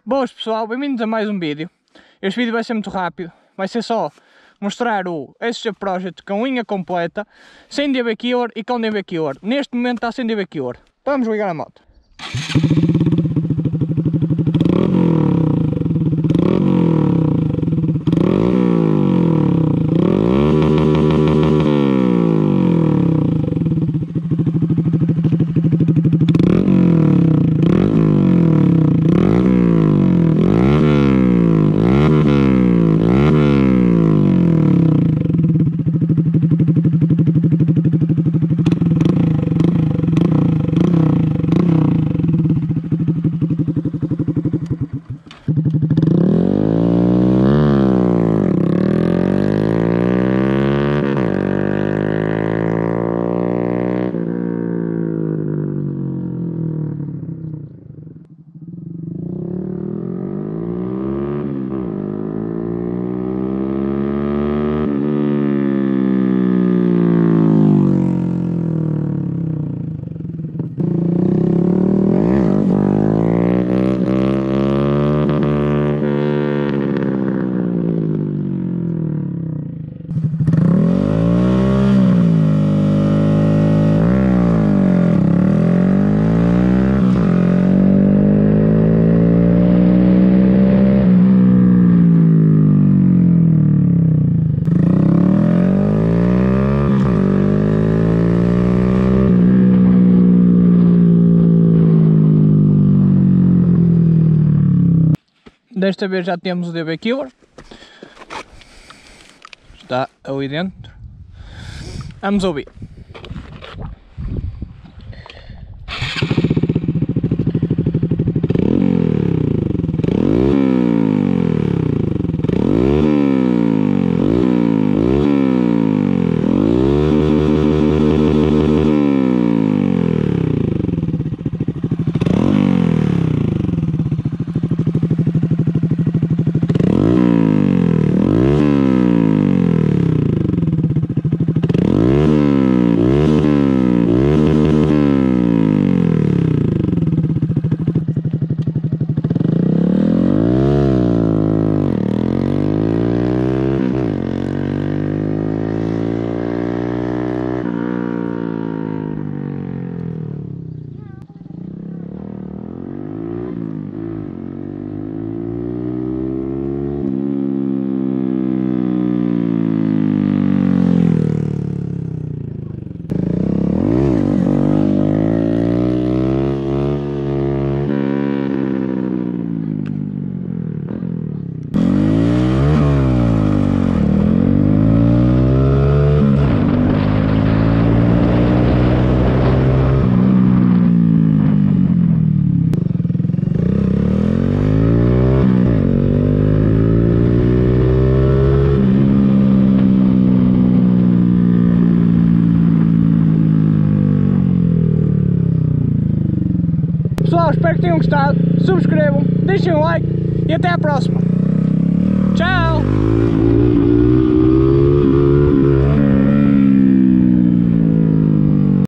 Boas pessoal, bem-vindos a mais um vídeo. Este vídeo vai ser muito rápido, vai ser só mostrar o SG Project com linha completa, sem DB Keyword e com DB Keyword. Neste momento está sem DB Keyword. Vamos ligar a moto. Desta vez já temos o DB Keyword, está ali dentro, vamos ouvir. Pessoal, espero que tenham gostado, subscrevam, deixem um like e até à próxima. Tchau!